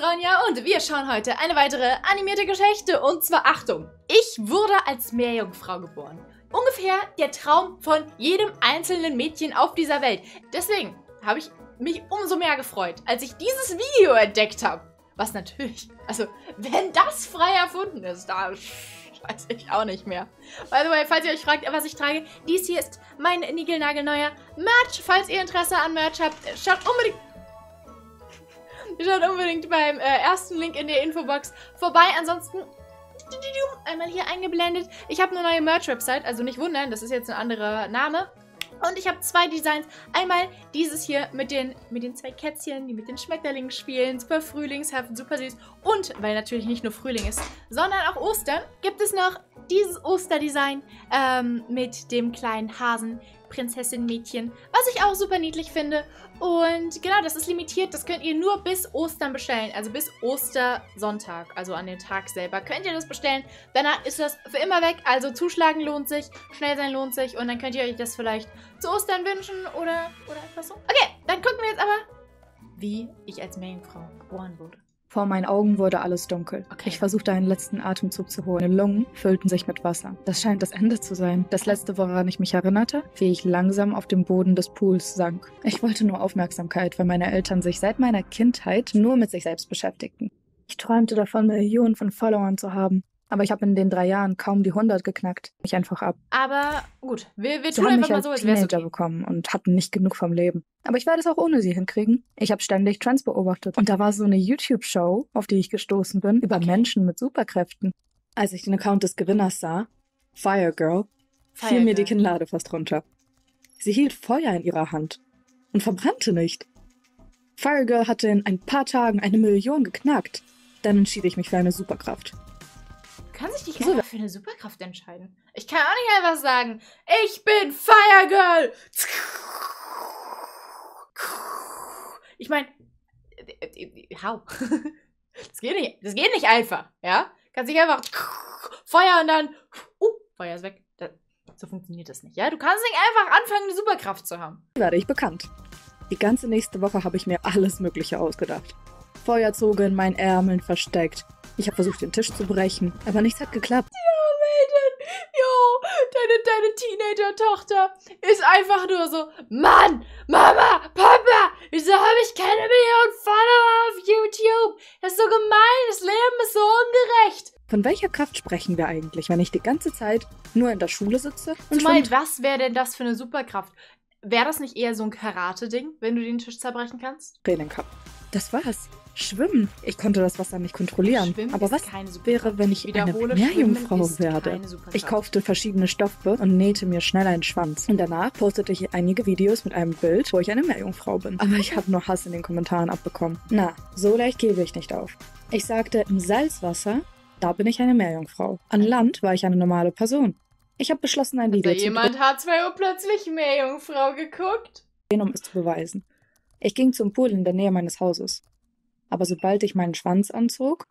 Meerjungfrauen, ja, und wir schauen heute eine weitere animierte Geschichte. Und zwar, Achtung, ich wurde als Meerjungfrau geboren. Ungefähr der Traum von jedem einzelnen Mädchen auf dieser Welt. Deswegen habe ich mich umso mehr gefreut, als ich dieses Video entdeckt habe. Was natürlich, also, wenn das frei erfunden ist, da weiß ich auch nicht mehr. By the way, falls ihr euch fragt, was ich trage, dies hier ist mein niegelnagelneuer Merch. Falls ihr Interesse an Merch habt, schaut unbedingt beim ersten Link in der Infobox vorbei. Ansonsten einmal hier eingeblendet. Ich habe eine neue Merch-Website, also nicht wundern, das ist jetzt ein anderer Name. Und ich habe zwei Designs. Einmal dieses hier mit den zwei Kätzchen, die mit den Schmetterlingen spielen. Super frühlingshaft, super süß. Und, weil natürlich nicht nur Frühling ist, sondern auch Ostern, gibt es noch dieses Osterdesign mit dem kleinen Hasen. Prinzessin-Mädchen, was ich auch super niedlich finde. Und genau, das ist limitiert. Das könnt ihr nur bis Ostern bestellen. Also bis Ostersonntag, also an den Tag selber, könnt ihr das bestellen. Danach ist das für immer weg. Also zuschlagen lohnt sich, schnell sein lohnt sich. Und dann könnt ihr euch das vielleicht zu Ostern wünschen oder etwas so. Okay, dann gucken wir jetzt aber, wie ich als Meerjungfrau geboren wurde. Vor meinen Augen wurde alles dunkel. Okay. Ich versuchte einen letzten Atemzug zu holen. Meine Lungen füllten sich mit Wasser. Das scheint das Ende zu sein. Das letzte, woran ich mich erinnerte, wie ich langsam auf dem Boden des Pools sank. Ich wollte nur Aufmerksamkeit, weil meine Eltern sich seit meiner Kindheit nur mit sich selbst beschäftigten. Ich träumte davon, Millionen von Followern zu haben. Aber ich habe in den 3 Jahren kaum die 100 geknackt. Mich einfach ab. Aber gut, wir Sie tun haben einfach mich mal als so, als wäre es Teenager okay. bekommen und hatten nicht genug vom Leben. Aber ich werde es auch ohne sie hinkriegen. Ich habe ständig Trends beobachtet. Und da war so eine YouTube-Show, auf die ich gestoßen bin, über Menschen mit Superkräften. Als ich den Account des Gewinners sah, Fire Girl, fiel mir die Kinnlade fast runter. Sie hielt Feuer in ihrer Hand und verbrannte nicht. Fire Girl hatte in ein paar Tagen 1 Million geknackt. Dann entschied ich mich für eine Superkraft. Du kannst dich nicht einfach für eine Superkraft entscheiden. Ich kann auch nicht einfach sagen, ich bin Fire Girl. Ich meine, how? Das geht nicht einfach, ja? Kannst nicht einfach Feuer und dann, Feuer ist weg. So funktioniert das nicht, ja? Du kannst nicht einfach anfangen, eine Superkraft zu haben. Werde ich bekannt. Die ganze nächste Woche habe ich mir alles Mögliche ausgedacht. Feuerzeuge in meinen Ärmeln versteckt. Ich habe versucht, den Tisch zu brechen, aber nichts hat geklappt. Ja, Mädchen, jo, deine Teenager-Tochter ist einfach nur so, Mann, Mama, Papa, wieso habe ich keine Millionen Follower auf YouTube? Das ist so gemein, das Leben ist so ungerecht. Von welcher Kraft sprechen wir eigentlich, wenn ich die ganze Zeit nur in der Schule sitze? Und Zumal, was wäre denn das für eine Superkraft? Wäre das nicht eher so ein Karate-Ding, wenn du den Tisch zerbrechen kannst? Training habe. Das war's. Schwimmen. Ich konnte das Wasser nicht kontrollieren. Schwimmen aber ist was keine Superkraft. wäre, wenn ich eine Wiederhole, Meerjungfrau Schwimmen ist werde? keine Superkraft. Ich kaufte verschiedene Stoffe und nähte mir schnell einen Schwanz. Und danach postete ich einige Videos mit einem Bild, wo ich eine Meerjungfrau bin. Aber ich habe nur Hass in den Kommentaren abbekommen. Na, so leicht gebe ich nicht auf. Ich sagte, im Salzwasser, da bin ich eine Meerjungfrau. An Land war ich eine normale Person. Ich habe beschlossen, ein Video zu Jemand H2O plötzlich Meerjungfrau geguckt? drehen, um es zu beweisen. Ich ging zum Pool in der Nähe meines Hauses. Aber sobald ich meinen Schwanz anzog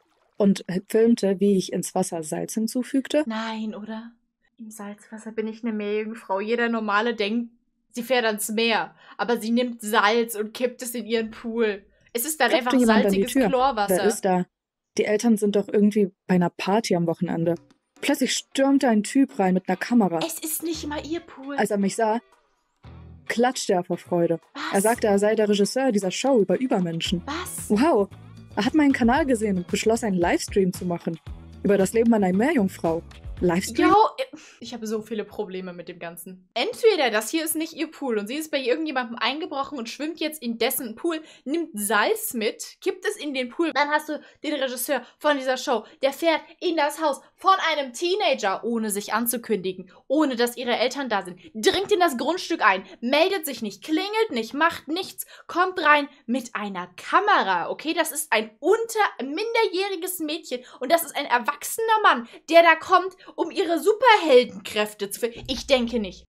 und filmte, wie ich ins Wasser Salz hinzufügte, Nein, oder? Im Salzwasser bin ich eine Meerjungfrau. Jeder Normale denkt, sie fährt ans Meer. Aber sie nimmt Salz und kippt es in ihren Pool. Es ist dann klopfte einfach jemand an die salziges Tür. Chlorwasser. Wer ist da? Die Eltern sind doch irgendwie bei einer Party am Wochenende. Plötzlich stürmte ein Typ rein mit einer Kamera. Es ist nicht mal ihr Pool. Als er mich sah, klatschte er vor Freude. Was? Er sagte, er sei der Regisseur dieser Show über Übermenschen. Was? Wow, er hat meinen Kanal gesehen und beschloss, einen Livestream zu machen. Über das Leben einer Meerjungfrau. Livestream? Jo, ich habe so viele Probleme mit dem Ganzen. Entweder das hier ist nicht ihr Pool und sie ist bei irgendjemandem eingebrochen und schwimmt jetzt in dessen Pool, nimmt Salz mit, kippt es in den Pool. Dann hast du den Regisseur von dieser Show, der fährt in das Haus von einem Teenager, ohne sich anzukündigen, ohne dass ihre Eltern da sind, dringt in das Grundstück ein, meldet sich nicht, klingelt nicht, macht nichts, kommt rein mit einer Kamera, okay? Das ist ein minderjähriges Mädchen und das ist ein erwachsener Mann, der da kommt, um ihre Superheldenkräfte zu finden. Ich denke nicht.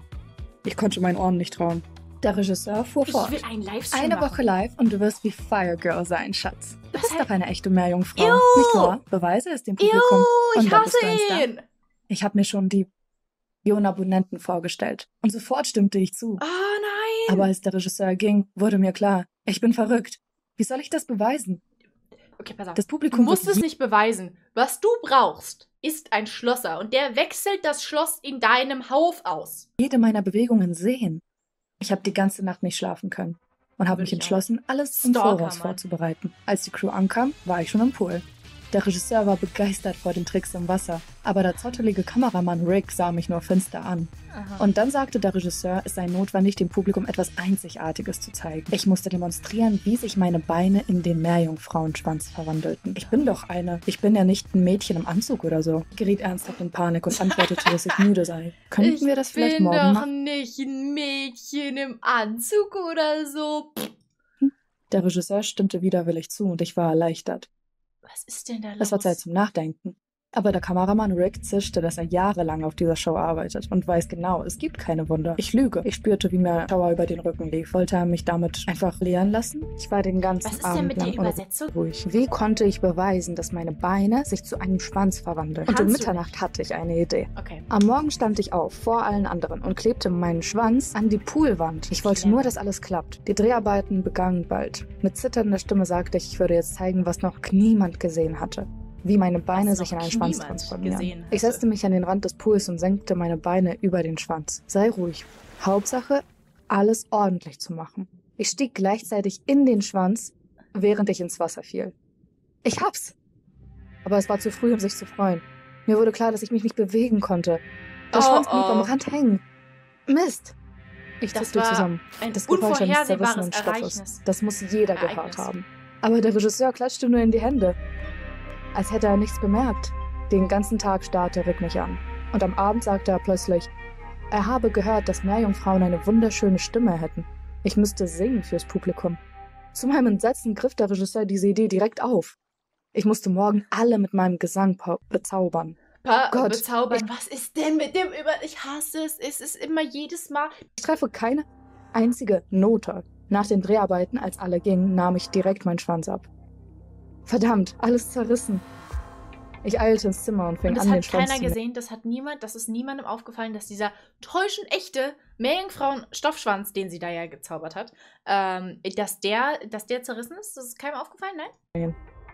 Ich konnte meinen Ohren nicht trauen. Der Regisseur fuhr fort. Ich will einen Livestream Eine machen. Woche live und du wirst wie Fire Girl sein, Schatz. Du Was bist heißt- doch eine echte Meerjungfrau, Ew. nicht wahr? Beweise es dem Publikum. Ich Und da hasse bist du ein Star. ihn. Ich habe mir schon die Millionen Abonnenten vorgestellt. Und sofort stimmte ich zu. Oh nein. Aber als der Regisseur ging, wurde mir klar, ich bin verrückt. Wie soll ich das beweisen? Okay, pass auf. Das Du Publikum musst wird es nicht beweisen. Was du brauchst, ist ein Schlosser. Und der wechselt das Schloss in deinem Hof aus. jede meiner Bewegungen sehen. Ich habe die ganze Nacht nicht schlafen können und habe Würde mich ich entschlossen, alles im Stalker, Voraus Mann. vorzubereiten. Als die Crew ankam, war ich schon im Pool. Der Regisseur war begeistert vor den Tricks im Wasser, aber der zottelige Kameramann Rick sah mich nur finster an. Aha. Und dann sagte der Regisseur, es sei notwendig, dem Publikum etwas Einzigartiges zu zeigen. Ich musste demonstrieren, wie sich meine Beine in den Meerjungfrauenschwanz verwandelten. Ich bin doch eine. Ich bin ja nicht ein Mädchen im Anzug oder so. Ich geriet ernsthaft in Panik und antwortete, dass ich müde sei. Könnten wir das vielleicht morgen Ich bin doch machen? nicht ein Mädchen im Anzug oder so. Der Regisseur stimmte widerwillig zu und ich war erleichtert. Was ist denn da los? Es war Zeit zum Nachdenken. Aber der Kameramann Rick zischte, dass er jahrelang auf dieser Show arbeitet und weiß genau, es gibt keine Wunder. Ich lüge. Ich spürte, wie mir Schauer über den Rücken lief. Wollte er mich damit einfach leeren lassen? Ich war den ganzen Was ist denn Abend mit der lang Übersetzung? unruhig. Wie konnte ich beweisen, dass meine Beine sich zu einem Schwanz verwandeln? Und um Kannst du Mitternacht nicht. hatte ich eine Idee. Okay. Am Morgen stand ich auf, vor allen anderen, und klebte meinen Schwanz an die Poolwand. Ich wollte nur, dass alles klappt. Die Dreharbeiten begannen bald. Mit zitternder Stimme sagte ich, ich würde jetzt zeigen, was noch niemand gesehen hatte. Wie meine Beine Was sich in noch einen Schwanz niemand transformieren. gesehen Ich setzte mich an den Rand des Pools und senkte meine Beine über den Schwanz. Sei ruhig. Hauptsache, alles ordentlich zu machen. Ich stieg gleichzeitig in den Schwanz, während ich ins Wasser fiel. Ich hab's! Aber es war zu früh, um sich zu freuen. Mir wurde klar, dass ich mich nicht bewegen konnte. Der Oh, Schwanz blieb oh. am Rand hängen. Mist! Ich Das zuckte war zusammen. ein Das Geräusch eines unvorhersehbares zerrissenen Stoffes. Ereignis. Das muss jeder Ereignis. gehört haben. Aber der Regisseur klatschte nur in die Hände. Als hätte er nichts bemerkt. Den ganzen Tag starrte Rick mich an. Und am Abend sagte er plötzlich, er habe gehört, dass Meerjungfrauen eine wunderschöne Stimme hätten. Ich müsste singen fürs Publikum. Zu meinem Entsetzen griff der Regisseur diese Idee direkt auf. Ich musste morgen alle mit meinem Gesang bezaubern. Gott, Bezaubern. Was ist denn mit dem Ich hasse es. Es ist immer jedes Mal. Ich treffe keine einzige Note. Nach den Dreharbeiten, als alle gingen, nahm ich direkt meinen Schwanz ab. Verdammt, alles zerrissen. Ich eilte ins Zimmer und fing Und das an, den hat Schwanz keiner zu gesehen. Das ist niemandem aufgefallen, dass dieser täuschend echte Meerjungfrauen-Stoffschwanz, den sie da ja gezaubert hat, dass der zerrissen ist. Das ist keinem aufgefallen, nein?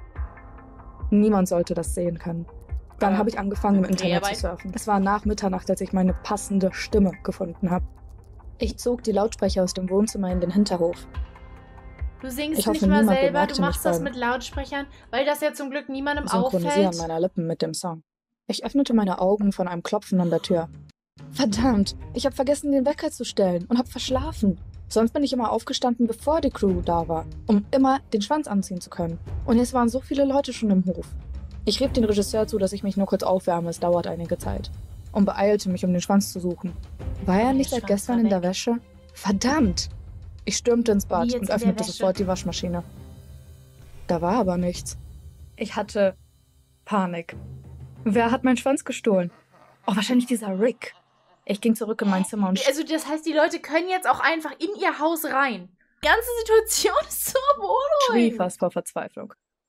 Niemand sollte das sehen können. Dann Aber habe ich angefangen, im Internet zu Dreharbeiten? surfen. Es war nach Mitternacht, als ich meine passende Stimme gefunden habe. Ich zog die Lautsprecher aus dem Wohnzimmer in den Hinterhof. Du singst Ich hoffe, nicht mal niemand selber, bemerkte du machst mich das beim mit Lautsprechern, weil das ja zum Glück niemandem Synchronisieren auffällt. meiner Lippen mit dem Song. Ich öffnete meine Augen von einem Klopfen an der Tür. Verdammt, ich habe vergessen, den Wecker zu stellen und habe verschlafen. Sonst bin ich immer aufgestanden, bevor die Crew da war, um immer den Schwanz anziehen zu können. Und jetzt waren so viele Leute schon im Hof. Ich rief den Regisseur zu, dass ich mich nur kurz aufwärme, es dauert einige Zeit. Und beeilte mich, um den Schwanz zu suchen. War er nicht Der seit Schwanz gestern war in der weg. Wäsche? Verdammt! Ich stürmte ins Wie Bad jetzt und in der öffnete Wäsche? sofort die Waschmaschine. Da war aber nichts. Ich hatte Panik. Wer hat meinen Schwanz gestohlen? Oh, wahrscheinlich dieser Rick. Ich ging zurück in mein Zimmer und Also das heißt, die Leute können jetzt auch einfach in ihr Haus rein. Die ganze Situation ist so schrie beunruhigend. fast vor Verzweiflung.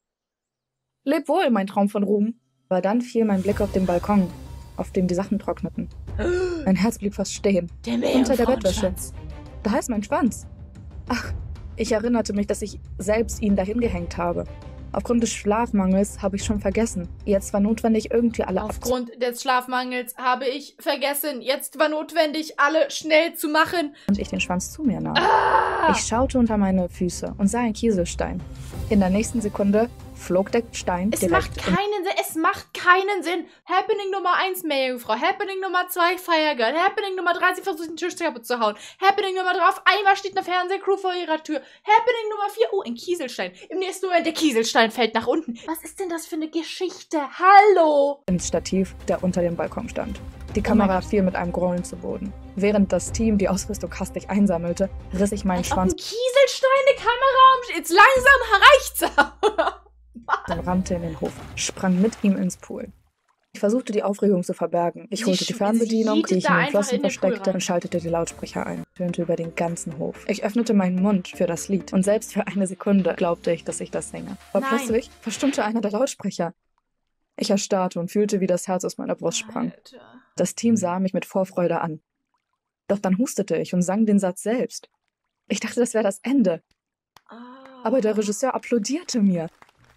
Leb wohl, mein Traum von Ruhm. Aber dann fiel mein Blick auf den Balkon, auf dem die Sachen trockneten. Mein Herz blieb fast stehen. Der Unter der Bettwäsche. Meerjungfrauenschwanz. Da ist mein Schwanz. Ach, ich erinnerte mich, dass ich selbst ihn dahin gehängt habe. Aufgrund des Schlafmangels habe ich schon vergessen. Jetzt war notwendig, irgendwie alle Aufgrund des Schlafmangels habe ich vergessen, jetzt war notwendig, alle schnell zu machen. und ich den Schwanz zu mir nahm. Ah! Ich schaute unter meine Füße und sah einen Kieselstein. In der nächsten Sekunde flog der Stein Es direkt macht keinen Sinn, es macht keinen Sinn. Happening Nummer 1, Meerjungfrau. Happening Nummer 2, Fire Girl. Happening Nummer 3, sie versucht den Tisch kaputt zu hauen. Happening Nummer 3, auf einmal steht eine Fernsehcrew vor ihrer Tür. Happening Nummer 4, oh, ein Kieselstein. Im nächsten Moment, der Kieselstein fällt nach unten. Was ist denn das für eine Geschichte? Hallo! ins Stativ, der unter dem Balkon stand. Die Oh Kamera mein Gott. fiel mit einem Grollen zu Boden. Während das Team die Ausrüstung hastig einsammelte, riss ich meinen Als ob Schwanz ein Kieselstein eine Kamera jetzt langsam reicht's. und rannte in den Hof, sprang mit ihm ins Pool. Ich versuchte, die Aufregung zu verbergen. Ich Sie holte die sch- Fernbedienung, sie die ich jietet in da den einfach Flossen in den Pool versteckte, rein. und schaltete die Lautsprecher ein. Tönte über den ganzen Hof. Ich öffnete meinen Mund für das Lied und selbst für eine Sekunde glaubte ich, dass ich das singe. Aber Nein. plötzlich verstummte einer der Lautsprecher. Ich erstarrte und fühlte, wie das Herz aus meiner Brust sprang. Alter. Das Team sah mich mit Vorfreude an. Doch dann hustete ich und sang den Satz selbst. Ich dachte, das wäre das Ende. Ah. Aber der Regisseur applaudierte mir.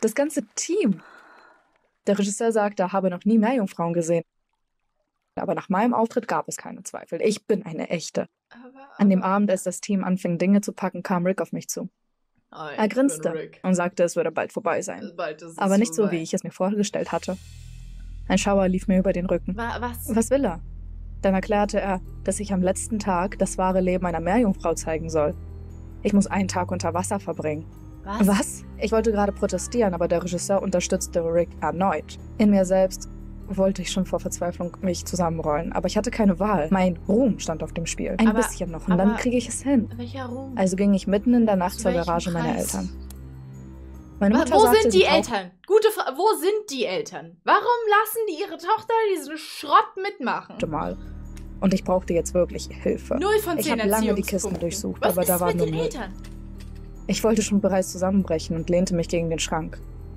Das ganze Team. Der Regisseur sagte, er habe noch nie Meerjungfrauen gesehen. Aber nach meinem Auftritt gab es keine Zweifel. Ich bin eine echte. An dem Abend, als das Team anfing, Dinge zu packen, kam Rick auf mich zu. Er grinste und sagte, es würde bald vorbei sein. Aber nicht so, wie ich es mir vorgestellt hatte. Ein Schauer lief mir über den Rücken. Was will er? Dann erklärte er, dass ich am letzten Tag das wahre Leben einer Meerjungfrau zeigen soll. Ich muss einen Tag unter Wasser verbringen. Was? Ich wollte gerade protestieren, aber der Regisseur unterstützte Rick erneut. In mir selbst wollte ich schon vor Verzweiflung mich zusammenrollen, aber ich hatte keine Wahl. Mein Ruhm stand auf dem Spiel. Ein bisschen noch und dann kriege ich es hin. Welcher Ruhm? Also ging ich mitten in der Nacht zur Garage meiner Eltern. Meine Mutter Wo sagte, sind die Eltern? Gute Frage. Wo sind die Eltern? Warum lassen die ihre Tochter diesen Schrott mitmachen? Mal. Und ich brauchte jetzt wirklich Hilfe. 0 von 10 Ich habe lange die Kisten Erziehungspunkten. durchsucht, Was aber ist da war mit nur den Müll. Eltern? Ich wollte schon bereits zusammenbrechen und lehnte mich gegen den Schrank.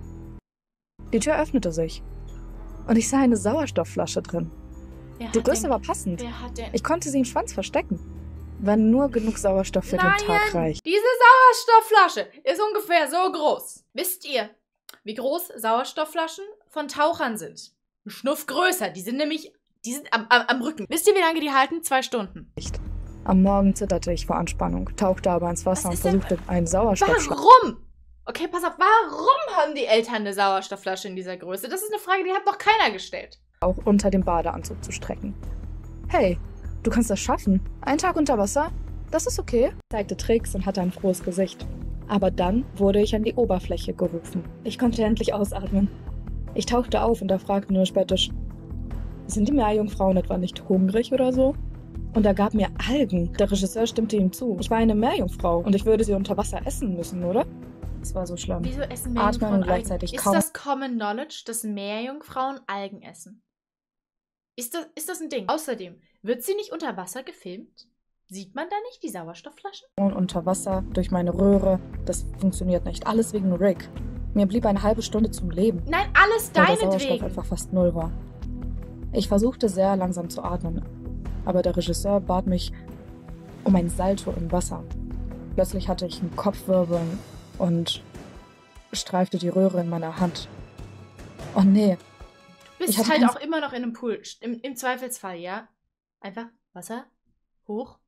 Die Tür öffnete sich. Und ich sah eine Sauerstoffflasche drin. Die Größe war passend. Wer hat denn? Ich konnte sie im Schwanz verstecken. Wenn nur genug Sauerstoff für den Tag reicht. Diese Sauerstoffflasche ist ungefähr so groß. Wisst ihr, wie groß Sauerstoffflaschen von Tauchern sind? Ein Schnuff größer. Die sind am Rücken. Wisst ihr, wie lange die halten? 2 Stunden. Am Morgen zitterte ich vor Anspannung, tauchte aber ins Wasser und versuchte einen Sauerstoff. Warum? Okay, pass auf. Warum haben die Eltern eine Sauerstoffflasche in dieser Größe? Das ist eine Frage, die hat noch keiner gestellt. Auch unter dem Badeanzug zu strecken. Hey, du kannst das schaffen. Ein Tag unter Wasser? Das ist okay. Zeigte Tricks und hatte ein frohes Gesicht. Aber dann wurde ich an die Oberfläche gerufen. Ich konnte endlich ausatmen. Ich tauchte auf und er fragte nur spöttisch, sind die Meerjungfrauen etwa nicht hungrig oder so? Und er gab mir Algen. Der Regisseur stimmte ihm zu. Ich war eine Meerjungfrau und ich würde sie unter Wasser essen müssen, oder? Es war so schlimm. Wieso essen Atmen Meerjungfrauen und gleichzeitig Algen? kaum. Ist das Common Knowledge, dass Meerjungfrauen Algen essen? Ist das ein Ding? Außerdem, wird sie nicht unter Wasser gefilmt? Sieht man da nicht die Sauerstoffflaschen? Unter Wasser, durch meine Röhre. Das funktioniert nicht. Alles wegen Rick. Mir blieb eine halbe Stunde zum Leben. Nein, alles Weil der Sauerstoff deinetwegen. einfach fast 0 war. Ich versuchte sehr langsam zu atmen, aber der Regisseur bat mich um ein Salto im Wasser. Plötzlich hatte ich einen Kopfwirbeln und streifte die Röhre in meiner Hand. Oh nee. Du Ich bist hatte halt kein- auch immer noch in einem Pool. Im Zweifelsfall, ja? Einfach Wasser, hoch.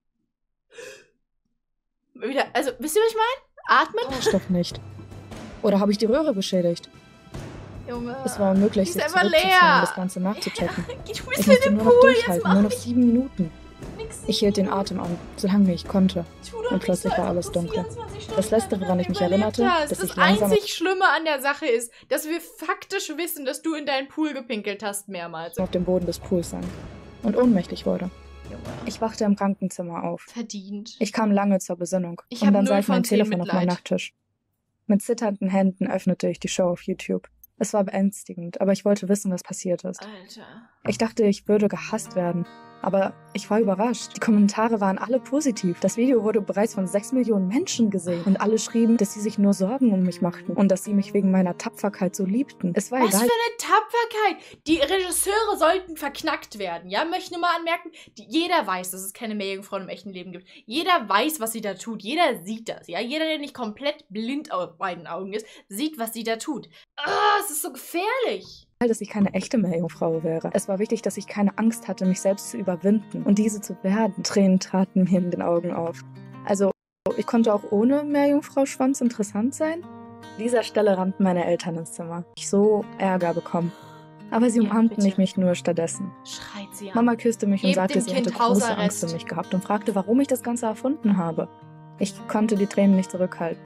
Wieder, also, wisst ihr, was ich meine? Atmen. Sauerstoff nicht. Oder habe ich die Röhre beschädigt? Junge. Es war unmöglich, Die sich ist einfach zurückzuziehen leer. und das Ganze nachzuchecken. Du Ich bist in musste dem nur noch Pool, jetzt durchhalten, mach nur noch 7 Minuten. nix. Ich hielt den Atem an, solange ich konnte. Und plötzlich war alles dunkel. Das Letzte, woran ich mich erinnerte, dass das ich langsam- einzig Schlimme an der Sache ist, dass wir faktisch wissen, dass du in deinen Pool gepinkelt hast mehrmals. auf dem Boden des Pools sank und ohnmächtig wurde. Junge. Ich wachte im Krankenzimmer auf. Verdient. Ich kam lange zur Besinnung Ich und hab dann 0 sah ich von mein 10 Telefon auf meinem Mitleid. Nachttisch. Mit zitternden Händen öffnete ich die Show auf YouTube. Es war beängstigend, aber ich wollte wissen, was passiert ist. Alter. Ich dachte, ich würde gehasst werden. Aber ich war überrascht. Die Kommentare waren alle positiv. Das Video wurde bereits von 6 Millionen Menschen gesehen. Und alle schrieben, dass sie sich nur Sorgen um mich machten. Und dass sie mich wegen meiner Tapferkeit so liebten. Es war Was für egal. eine Tapferkeit! Die Regisseure sollten verknackt werden, ja? Möchte nur mal anmerken, jeder weiß, dass es keine Meerjungfrauen im echten Leben gibt. Jeder weiß, was sie da tut. Jeder sieht das, ja? Jeder, der nicht komplett blind auf beiden Augen ist, sieht, was sie da tut. Ah, es ist so gefährlich. Dass ich keine echte Meerjungfrau wäre. Es war wichtig, dass ich keine Angst hatte, mich selbst zu überwinden und diese zu werden. Tränen traten mir in den Augen auf. Also, ich konnte auch ohne Meerjungfrau-Schwanz interessant sein. An dieser Stelle rannten meine Eltern ins Zimmer. Ich so Ärger bekommen. Aber sie Ja, umarmten bitte. mich nur stattdessen. Schreit sie an. Mama küsste mich und Gebt sagte, dem sie Kind hätte große Hausarrest. Angst um mich gehabt und fragte, warum ich das Ganze erfunden habe. Ich konnte die Tränen nicht zurückhalten.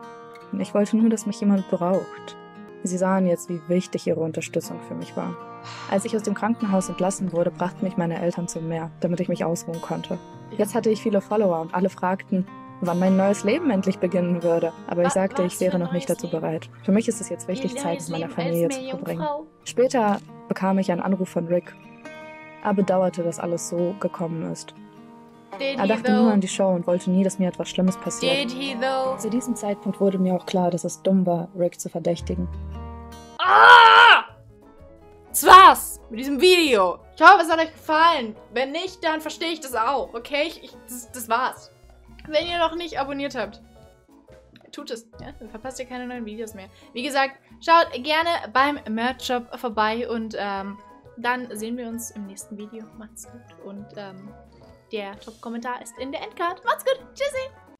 Ich wollte nur, dass mich jemand braucht. Sie sahen jetzt, wie wichtig ihre Unterstützung für mich war. Als ich aus dem Krankenhaus entlassen wurde, brachten mich meine Eltern zum Meer, damit ich mich ausruhen konnte. Jetzt hatte ich viele Follower und alle fragten, wann mein neues Leben endlich beginnen würde. Aber ich sagte, Was ich für wäre ein noch nicht neues dazu Leben? bereit. Für mich ist es jetzt wichtig, Ihr Zeit neues mit meiner Leben als Familie zu verbringen. Meerjungfrau? Später bekam ich einen Anruf von Rick. Er bedauerte, dass alles so gekommen ist. Did Er he dachte nur though? an die Show und wollte nie, dass mir etwas Schlimmes passiert. Did he though? Zu diesem Zeitpunkt wurde mir auch klar, dass es dumm war, Rick zu verdächtigen. Ah! Das war's mit diesem Video. Ich hoffe, es hat euch gefallen. Wenn nicht, dann verstehe ich das auch, okay? Das war's. Wenn ihr noch nicht abonniert habt, tut es. Ja? Dann verpasst ihr keine neuen Videos mehr. Wie gesagt, schaut gerne beim Merch-Shop vorbei und dann sehen wir uns im nächsten Video. Macht's gut und der Top-Kommentar ist in der Endcard. Macht's gut. Tschüssi.